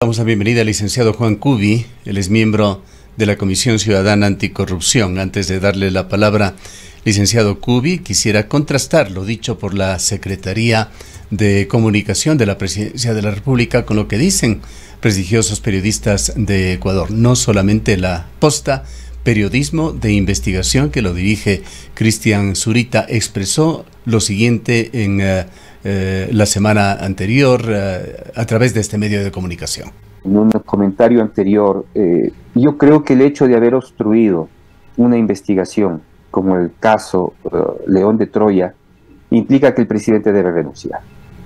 Damos la bienvenida al licenciado Juan Cubi. Él es miembro de la Comisión Ciudadana Anticorrupción. Antes de darle la palabra, licenciado Cubi, quisiera contrastar lo dicho por la Secretaría de Comunicación de la Presidencia de la República con lo que dicen prestigiosos periodistas de Ecuador. No solamente La Posta, periodismo de investigación, que lo dirige Cristian Zurita, expresó lo siguiente en la semana anterior a través de este medio de comunicación. En un comentario anterior, yo creo que el hecho de haber obstruido una investigación, como el caso León de Troya, implica que el presidente debe renunciar.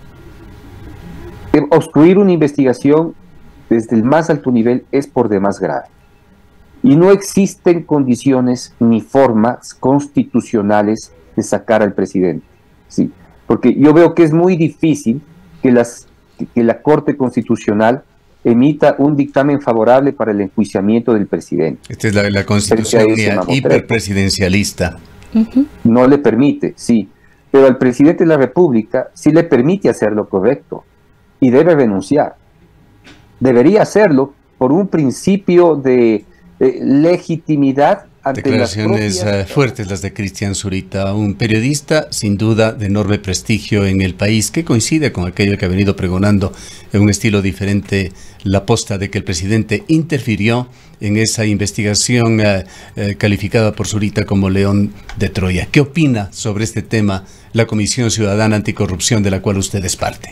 Obstruir una investigación desde el más alto nivel es por demás grave. Y no existen condiciones ni formas constitucionales de sacar al presidente. Sí, porque yo veo que es muy difícil que la Corte Constitucional emita un dictamen favorable para el enjuiciamiento del presidente. Esta es la Constitución hiperpresidencialista. No le permite, sí, pero al presidente de la República sí le permite hacer lo correcto y debe renunciar. Debería hacerlo por un principio de legitimidad ante declaraciones fuertes las de Cristian Zurita, un periodista sin duda de enorme prestigio en el país, que coincide con aquello que ha venido pregonando en un estilo diferente La Posta, de que el presidente interfirió en esa investigación calificada por Zurita como León de Troya. ¿Qué opina sobre este tema la Comisión Ciudadana Anticorrupción, de la cual usted es parte?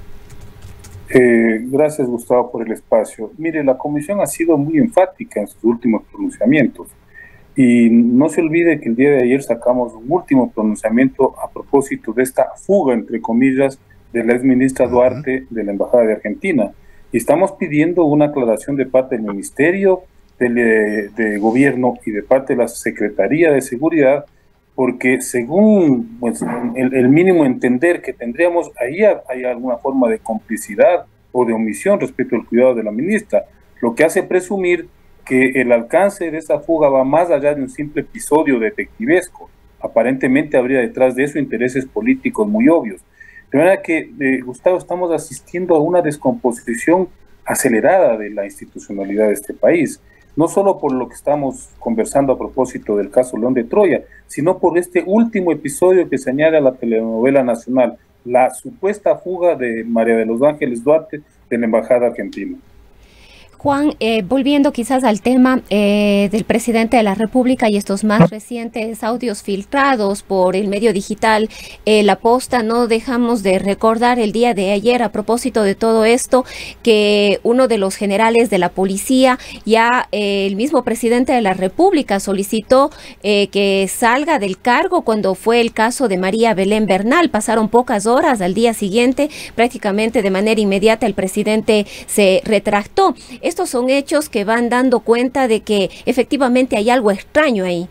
Gracias, Gustavo, por el espacio. Mire, la comisión ha sido muy enfática en sus últimos pronunciamientos y no se olvide que el día de ayer sacamos un último pronunciamiento a propósito de esta fuga, entre comillas, de la exministra Duarte de la Embajada de Argentina, y estamos pidiendo una aclaración de parte del Ministerio de Gobierno y de parte de la Secretaría de Seguridad, porque según pues, el mínimo entender que tendríamos, ahí hay alguna forma de complicidad o de omisión respecto al cuidado de la ministra, lo que hace presumir que el alcance de esa fuga va más allá de un simple episodio detectivesco. Aparentemente habría detrás de eso intereses políticos muy obvios. De manera que, Gustavo, estamos asistiendo a una descomposición acelerada de la institucionalidad de este país. No solo por lo que estamos conversando a propósito del caso León de Troya, sino por este último episodio que señala la telenovela nacional, la supuesta fuga de María de los Ángeles Duarte de la Embajada Argentina. Juan, volviendo quizás al tema del presidente de la República y estos más recientes audios filtrados por el medio digital La Posta, no dejamos de recordar el día de ayer, a propósito de todo esto, que uno de los generales de la policía, ya el mismo presidente de la República, solicitó que salga del cargo cuando fue el caso de María Belén Bernal. Pasaron pocas horas, al día siguiente, prácticamente de manera inmediata, el presidente se retractó. Estos son hechos que van dando cuenta de que efectivamente hay algo extraño ahí.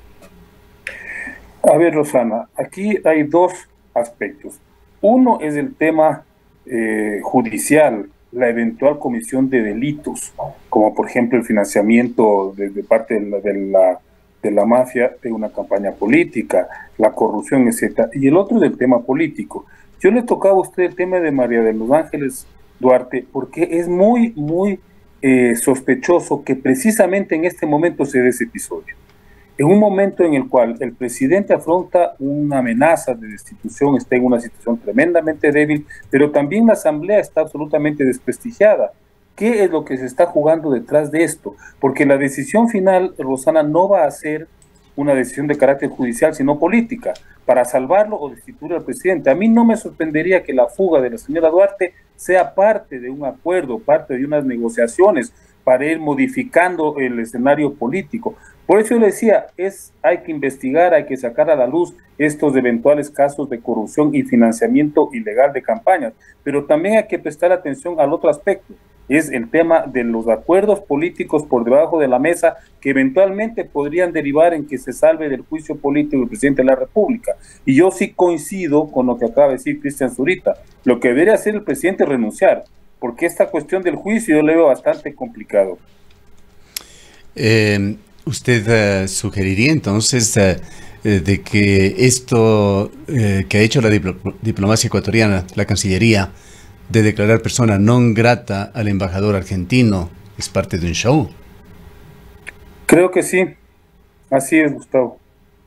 A ver, Rosana, aquí hay dos aspectos. Uno es el tema judicial, la eventual comisión de delitos, como por ejemplo el financiamiento de parte de la mafia de una campaña política, la corrupción, etc. Y el otro es el tema político. Yo le tocaba a usted el tema de María de los Ángeles Duarte, porque es muy sospechoso que precisamente en este momento se dé ese episodio. En un momento en el cual el presidente afronta una amenaza de destitución, está en una situación tremendamente débil, pero también la Asamblea está absolutamente desprestigiada. ¿Qué es lo que se está jugando detrás de esto? Porque la decisión final, Rosana, no va a ser una decisión de carácter judicial, sino política, para salvarlo o destituir al presidente. A mí no me sorprendería que la fuga de la señora Duarte sea parte de un acuerdo, parte de unas negociaciones para ir modificando el escenario político. Por eso yo le decía, hay que investigar, hay que sacar a la luz estos eventuales casos de corrupción y financiamiento ilegal de campañas, pero también hay que prestar atención al otro aspecto, es el tema de los acuerdos políticos por debajo de la mesa que eventualmente podrían derivar en que se salve del juicio político del presidente de la República. Y yo sí coincido con lo que acaba de decir Cristian Zurita. Lo que debería hacer el presidente es renunciar, porque esta cuestión del juicio yo le veo bastante complicado. ¿Usted sugeriría entonces de que esto que ha hecho la diplomacia ecuatoriana, la Cancillería, de declarar persona non grata al embajador argentino es parte de un show? Creo que sí, así es, Gustavo.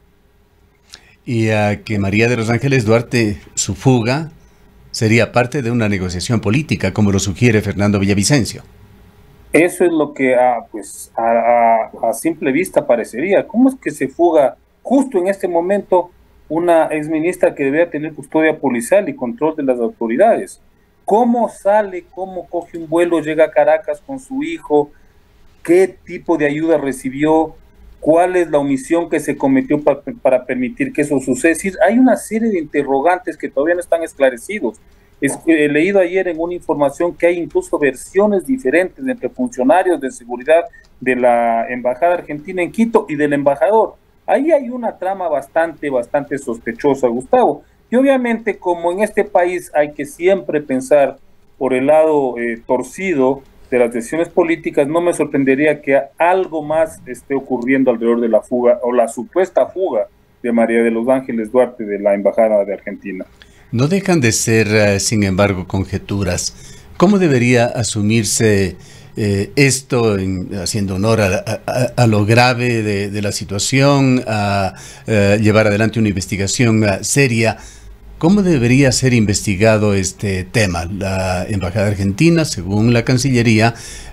Y a que María de los Ángeles Duarte, su fuga, sería parte de una negociación política, como lo sugiere Fernando Villavicencio. Eso es lo que a simple vista parecería. ¿Cómo es que se fuga justo en este momento una exministra que debería tener custodia policial y control de las autoridades? ¿Cómo sale, cómo coge un vuelo, llega a Caracas con su hijo? ¿Qué tipo de ayuda recibió? ¿Cuál es la omisión que se cometió para permitir que eso suceda? Es decir, hay una serie de interrogantes que todavía no están esclarecidos. He leído ayer en una información que hay incluso versiones diferentes entre funcionarios de seguridad de la Embajada Argentina en Quito y del embajador. Ahí hay una trama bastante sospechosa, Gustavo. Y obviamente, como en este país hay que siempre pensar por el lado torcido de las decisiones políticas, no me sorprendería que algo más esté ocurriendo alrededor de la fuga o la supuesta fuga de María de los Ángeles Duarte de la Embajada de Argentina. No dejan de ser, sin embargo, conjeturas. ¿Cómo debería asumirse esto, haciendo honor a lo grave de la situación, a llevar adelante una investigación seria? ¿Cómo debería ser investigado este tema? La Embajada Argentina, según la Cancillería,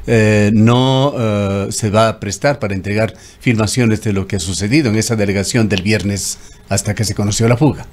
no se va a prestar para entregar filmaciones de lo que ha sucedido en esa delegación del viernes hasta que se conoció la fuga.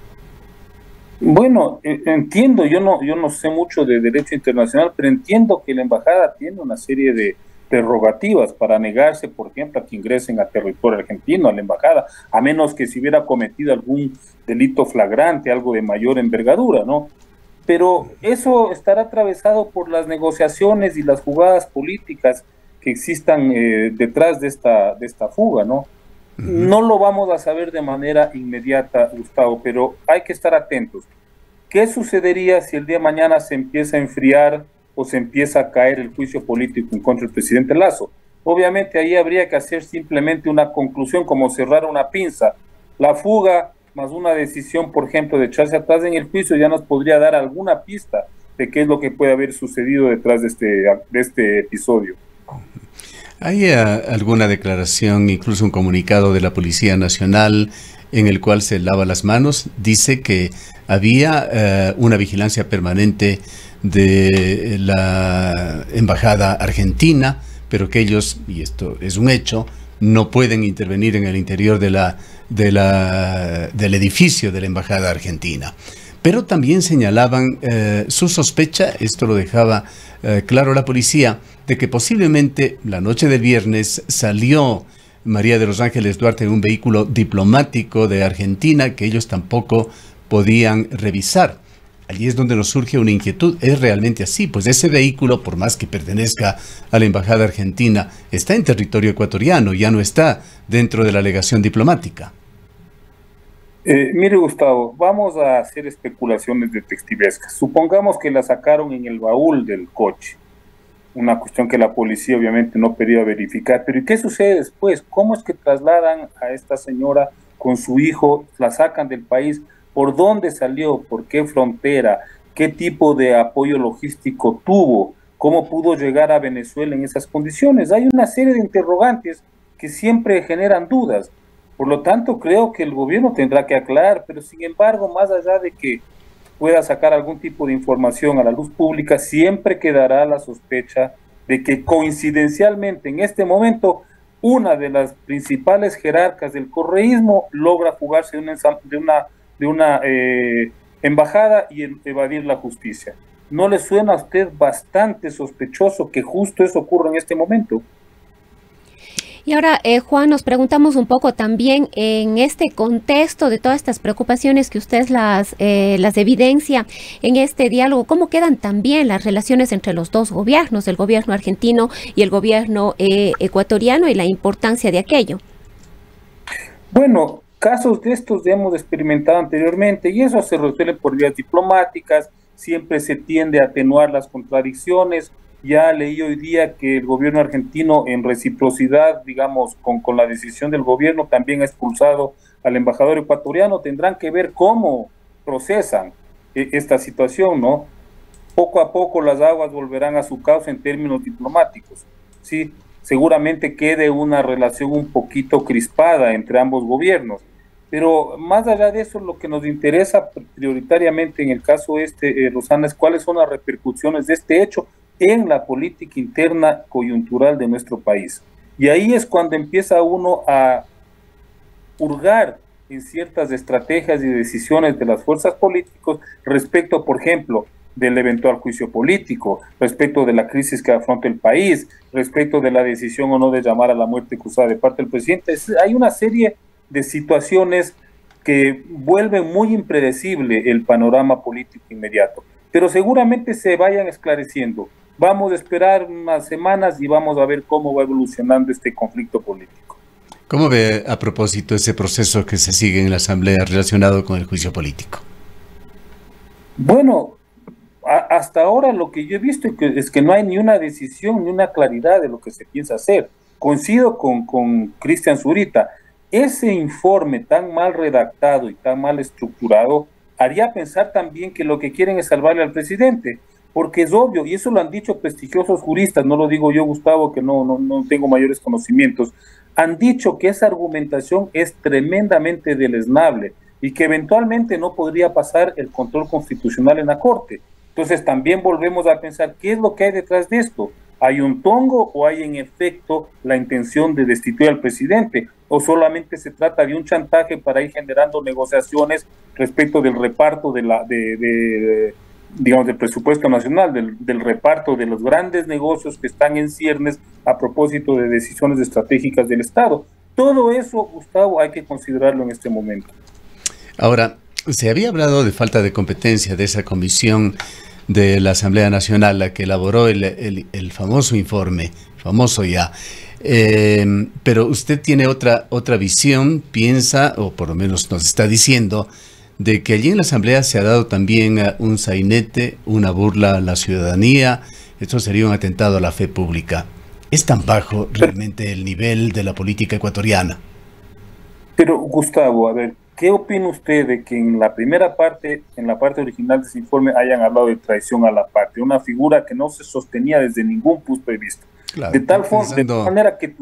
Bueno, entiendo, yo no sé mucho de derecho internacional, pero entiendo que la embajada tiene una serie de prerrogativas para negarse, por ejemplo, a que ingresen a territorio argentino, a la embajada, a menos que se hubiera cometido algún delito flagrante, algo de mayor envergadura, ¿no? Pero eso estará atravesado por las negociaciones y las jugadas políticas que existan detrás de esta fuga, ¿no? No lo vamos a saber de manera inmediata, Gustavo, pero hay que estar atentos. ¿Qué sucedería si el día de mañana se empieza a enfriar o se empieza a caer el juicio político en contra del presidente Lasso? Obviamente ahí habría que hacer simplemente una conclusión, como cerrar una pinza. La fuga más una decisión, por ejemplo, de echarse atrás en el juicio ya nos podría dar alguna pista de qué es lo que puede haber sucedido detrás de este episodio. ¿Hay alguna declaración, incluso un comunicado de la Policía Nacional en el cual se lava las manos? Dice que había una vigilancia permanente de la Embajada Argentina, pero que ellos, y esto es un hecho, no pueden intervenir en el interior del edificio de la Embajada Argentina. Pero también señalaban su sospecha, esto lo dejaba claro la policía, de que posiblemente la noche del viernes salió María de los Ángeles Duarte en un vehículo diplomático de Argentina que ellos tampoco podían revisar. Allí es donde nos surge una inquietud. ¿Es realmente así? Pues ese vehículo, por más que pertenezca a la Embajada Argentina, está en territorio ecuatoriano, ya no está dentro de la legación diplomática. Mire, Gustavo, vamos a hacer especulaciones detectivescas. Supongamos que la sacaron en el baúl del coche, una cuestión que la policía obviamente no quería verificar. Pero ¿y qué sucede después? ¿Cómo es que trasladan a esta señora con su hijo, la sacan del país? ¿Por dónde salió? ¿Por qué frontera? ¿Qué tipo de apoyo logístico tuvo? ¿Cómo pudo llegar a Venezuela en esas condiciones? Hay una serie de interrogantes que siempre generan dudas. Por lo tanto, creo que el gobierno tendrá que aclarar, pero sin embargo, más allá de que pueda sacar algún tipo de información a la luz pública, siempre quedará la sospecha de que coincidencialmente en este momento una de las principales jerarcas del correísmo logra fugarse de una embajada y evadir la justicia. ¿No le suena a usted bastante sospechoso que justo eso ocurra en este momento? Y ahora, Juan, nos preguntamos un poco también en este contexto de todas estas preocupaciones que usted las evidencia en este diálogo, ¿cómo quedan también las relaciones entre los dos gobiernos, el gobierno argentino y el gobierno ecuatoriano, y la importancia de aquello? Bueno, casos de estos ya hemos experimentado anteriormente y eso se resuelve por vías diplomáticas, siempre se tiende a atenuar las contradicciones. Ya leí hoy día que el gobierno argentino, en reciprocidad, digamos, con la decisión del gobierno, también ha expulsado al embajador ecuatoriano. Tendrán que ver cómo procesan esta situación, ¿no? poco a poco las aguas volverán a su cauce en términos diplomáticos, ¿sí? Seguramente quede una relación un poquito crispada entre ambos gobiernos, pero más allá de eso, lo que nos interesa prioritariamente en el caso Rosana, es cuáles son las repercusiones de este hecho en la política interna coyuntural de nuestro país. Y ahí es cuando empieza uno a hurgar en ciertas estrategias y decisiones de las fuerzas políticas respecto, por ejemplo, del eventual juicio político, respecto de la crisis que afronta el país, respecto de la decisión o no de llamar a la muerte cruzada de parte del presidente. Hay una serie de situaciones que vuelven muy impredecible el panorama político inmediato, pero seguramente se vayan esclareciendo. Vamos a esperar unas semanas y vamos a ver cómo va evolucionando este conflicto político. ¿Cómo ve a propósito ese proceso que se sigue en la Asamblea relacionado con el juicio político? Bueno, hasta ahora lo que yo he visto es que no hay ni una decisión ni una claridad de lo que se piensa hacer. Coincido con Cristian Zurita. Ese informe tan mal redactado y tan mal estructurado haría pensar también que lo que quieren es salvarle al presidente, porque es obvio, y eso lo han dicho prestigiosos juristas, no lo digo yo, Gustavo, que no tengo mayores conocimientos, han dicho que esa argumentación es tremendamente deleznable y que eventualmente no podría pasar el control constitucional en la Corte. Entonces también volvemos a pensar, ¿qué es lo que hay detrás de esto? ¿Hay un tongo o hay en efecto la intención de destituir al presidente? ¿O solamente se trata de un chantaje para ir generando negociaciones respecto del reparto digamos, del presupuesto nacional, del reparto de los grandes negocios que están en ciernes a propósito de decisiones estratégicas del Estado? Todo eso, Gustavo, hay que considerarlo en este momento. Ahora, se había hablado de falta de competencia de esa comisión de la Asamblea Nacional, la que elaboró el famoso informe, famoso ya. Pero usted tiene otra visión, piensa, o por lo menos nos está diciendo, de que allí en la Asamblea se ha dado también un sainete, una burla a la ciudadanía. Esto sería un atentado a la fe pública. ¿Es tan bajo realmente el nivel de la política ecuatoriana? Pero, Gustavo, a ver, ¿qué opina usted de que en la primera parte, en la parte original de ese informe, hayan hablado de traición a la patria? Una figura que no se sostenía desde ningún punto de vista. Claro, de tal manera que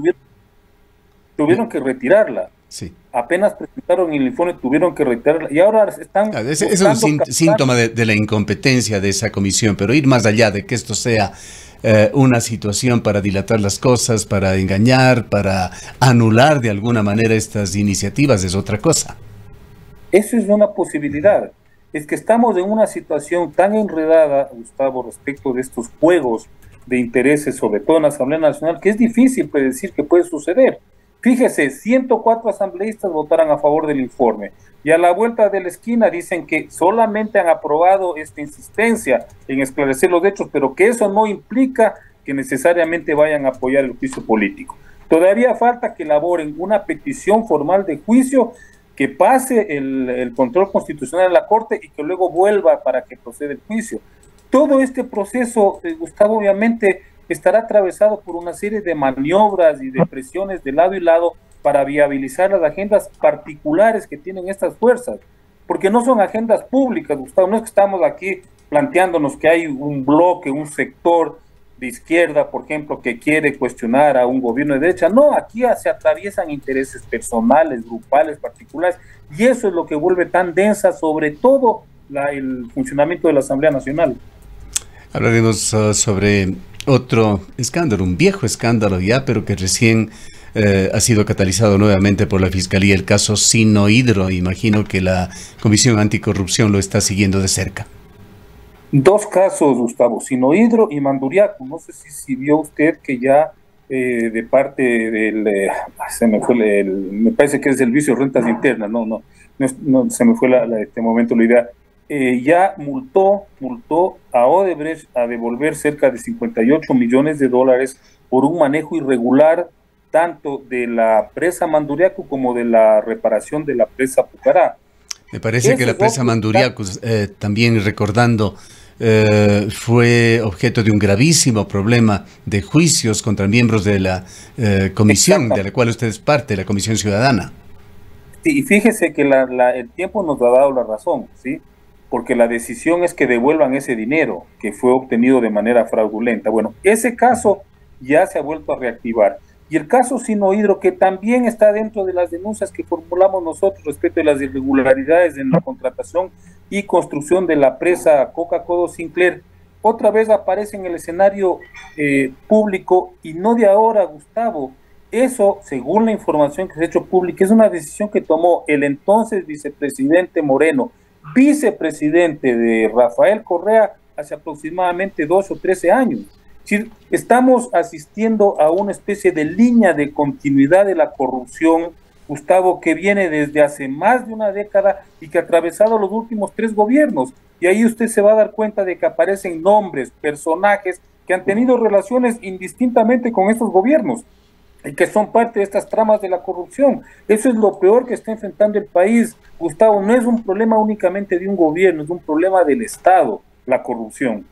tuvieron que retirarla. Sí. Apenas presentaron el informe, tuvieron que retirarla. Y ahora están... Claro, es un síntoma de la incompetencia de esa comisión, pero ir más allá de que esto sea una situación para dilatar las cosas, para engañar, para anular de alguna manera estas iniciativas, es otra cosa. Eso es una posibilidad. Es que estamos en una situación tan enredada, Gustavo, respecto de estos juegos de intereses, sobre todo en la Asamblea Nacional, que es difícil predecir qué puede suceder. Fíjese, 104 asambleístas votaron a favor del informe y a la vuelta de la esquina dicen que solamente han aprobado esta insistencia en esclarecer los hechos, pero que eso no implica que necesariamente vayan a apoyar el juicio político. Todavía falta que elaboren una petición formal de juicio, que pase el control constitucional en la Corte y que luego vuelva para que proceda el juicio. Todo este proceso, Gustavo, obviamente estará atravesado por una serie de maniobras y de presiones de lado y lado para viabilizar las agendas particulares que tienen estas fuerzas, porque no son agendas públicas, Gustavo. No es que estamos aquí planteándonos que hay un bloque, un sector de izquierda, por ejemplo, que quiere cuestionar a un gobierno de derecha. No, aquí se atraviesan intereses personales, grupales, particulares, y eso es lo que vuelve tan densa, sobre todo el funcionamiento de la Asamblea Nacional. Hablaremos sobre otro escándalo, un viejo escándalo ya, pero que recién ha sido catalizado nuevamente por la Fiscalía, el caso Sinohydro. Imagino que la Comisión Anticorrupción lo está siguiendo de cerca. Dos casos, Gustavo, Sinohydro y Manduriaco. No sé si vio usted que ya de parte del, me parece que es el vicio de rentas internas, no, se me fue este momento la idea. Ya multó a Odebrecht a devolver cerca de 58 millones de dólares por un manejo irregular tanto de la presa Manduriaco como de la reparación de la presa Pucará. Me parece que la presa Manduriaco, también recordando, fue objeto de un gravísimo problema de juicios contra miembros de la comisión de la cual usted es parte, la Comisión Ciudadana. Sí, y fíjese que el tiempo nos ha dado la razón, ¿sí? porque la decisión es que devuelvan ese dinero que fue obtenido de manera fraudulenta. Bueno, ese caso ya se ha vuelto a reactivar. Y el caso Sinohidro, que también está dentro de las denuncias que formulamos nosotros respecto de las irregularidades en la contratación y construcción de la presa Coca-Cola Sinclair, otra vez aparece en el escenario público, y no de ahora, Gustavo. Eso, según la información que se ha hecho pública, es una decisión que tomó el entonces vicepresidente Moreno, vicepresidente de Rafael Correa, hace aproximadamente 12 o 13 años. Es decir, estamos asistiendo a una especie de línea de continuidad de la corrupción, Gustavo, que viene desde hace más de una década y que ha atravesado los últimos 3 gobiernos. Y ahí usted se va a dar cuenta de que aparecen nombres, personajes que han tenido relaciones indistintamente con estos gobiernos y que son parte de estas tramas de la corrupción. Eso es lo peor que está enfrentando el país, Gustavo. No es un problema únicamente de un gobierno, es un problema del Estado, la corrupción.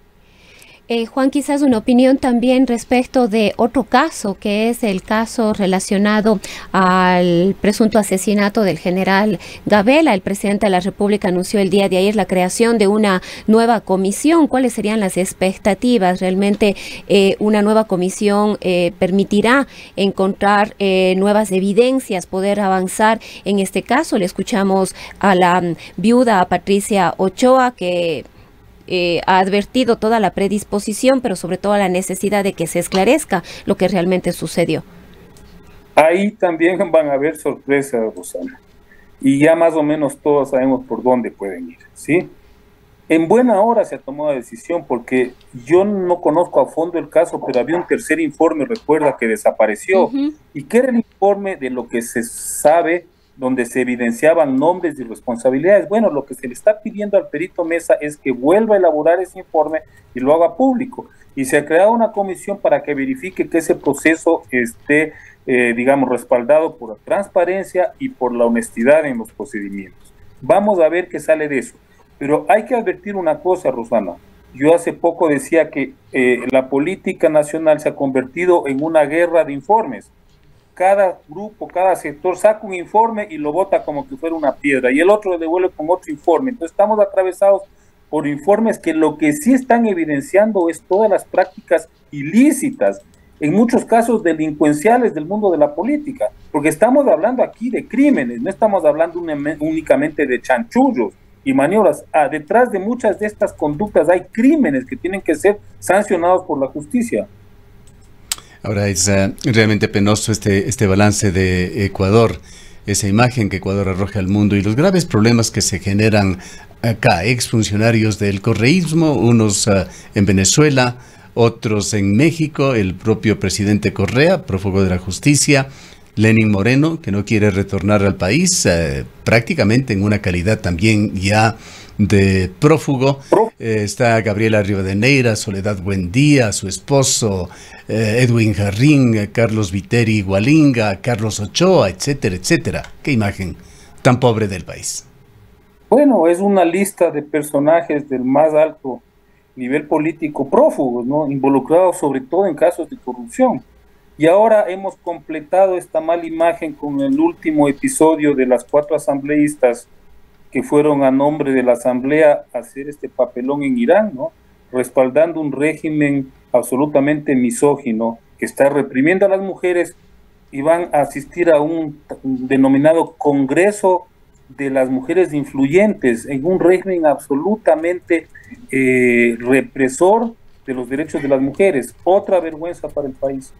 Juan, quizás una opinión también respecto de otro caso, que es el caso relacionado al presunto asesinato del general Gabela. El presidente de la República anunció el día de ayer la creación de una nueva comisión. ¿Cuáles serían las expectativas? ¿Realmente una nueva comisión permitirá encontrar nuevas evidencias, poder avanzar en este caso? Le escuchamos a la viuda Patricia Ochoa, que ha advertido toda la predisposición, pero sobre todo la necesidad de que se esclarezca lo que realmente sucedió. Ahí también van a haber sorpresas, Rosana, y ya más o menos todos sabemos por dónde pueden ir, ¿sí? En buena hora se ha tomado la decisión, porque yo no conozco a fondo el caso, pero había un tercer informe, recuerda, que desapareció, y que era el informe de lo que se sabe, donde se evidenciaban nombres y responsabilidades. Bueno, lo que se le está pidiendo al perito Mesa es que vuelva a elaborar ese informe y lo haga público. Y se ha creado una comisión para que verifique que ese proceso esté, digamos, respaldado por la transparencia y por la honestidad en los procedimientos. Vamos a ver qué sale de eso. Pero hay que advertir una cosa, Rosana. Yo hace poco decía que la política nacional se ha convertido en una guerra de informes. Cada grupo, cada sector saca un informe y lo bota como que fuera una piedra, y el otro le devuelve con otro informe. Entonces estamos atravesados por informes que lo que sí están evidenciando es todas las prácticas ilícitas, en muchos casos delincuenciales del mundo de la política, porque estamos hablando aquí de crímenes, no estamos hablando únicamente de chanchullos y maniobras. Detrás de muchas de estas conductas hay crímenes que tienen que ser sancionados por la justicia. Ahora es realmente penoso este balance de Ecuador, esa imagen que Ecuador arroja al mundo y los graves problemas que se generan acá. Exfuncionarios del correísmo, unos en Venezuela, otros en México, el propio presidente Correa, prófugo de la justicia, Lenín Moreno, que no quiere retornar al país, prácticamente en una calidad también ya de prófugo. Está Gabriela Rivadeneira, Soledad Buendía, su esposo Edwin Jarrín, Carlos Viteri Gualinga, Carlos Ochoa, etcétera, etcétera. Qué imagen tan pobre del país. Bueno, es una lista de personajes del más alto nivel político prófugos, ¿no? Involucrados sobre todo en casos de corrupción. Y ahora hemos completado esta mala imagen con el último episodio de las 4 asambleístas que fueron a nombre de la asamblea a hacer este papelón en Irán, ¿no? Respaldando un régimen absolutamente misógino que está reprimiendo a las mujeres, y van a asistir a un denominado Congreso de las Mujeres Influyentes, en un régimen absolutamente represor de los derechos de las mujeres. Otra vergüenza para el país.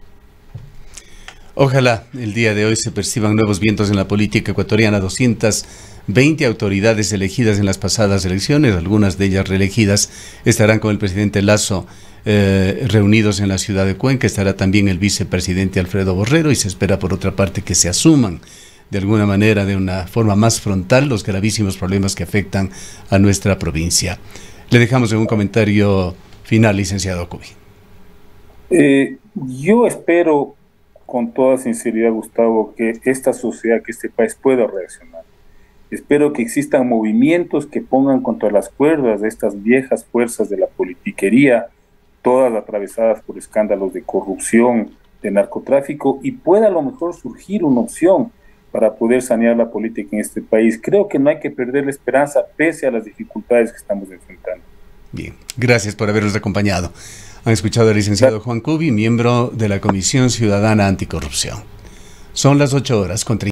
Ojalá el día de hoy se perciban nuevos vientos en la política ecuatoriana. 220 autoridades elegidas en las pasadas elecciones, algunas de ellas reelegidas, estarán con el presidente Lasso reunidos en la ciudad de Cuenca. Estará también el vicepresidente Alfredo Borrero, y se espera por otra parte que se asuman de alguna manera, de una forma más frontal, los gravísimos problemas que afectan a nuestra provincia. Le dejamos en un comentario final, licenciado Cubi. Yo espero con toda sinceridad, Gustavo, que esta sociedad, que este país pueda reaccionar. Espero que existan movimientos que pongan contra las cuerdas de estas viejas fuerzas de la politiquería, todas atravesadas por escándalos de corrupción, de narcotráfico, y pueda a lo mejor surgir una opción para poder sanear la política en este país. Creo que no hay que perder la esperanza pese a las dificultades que estamos enfrentando. Bien, gracias por habernos acompañado. Han escuchado al licenciado Juan Cubi, miembro de la Comisión Ciudadana Anticorrupción. Son las 8 horas con 30.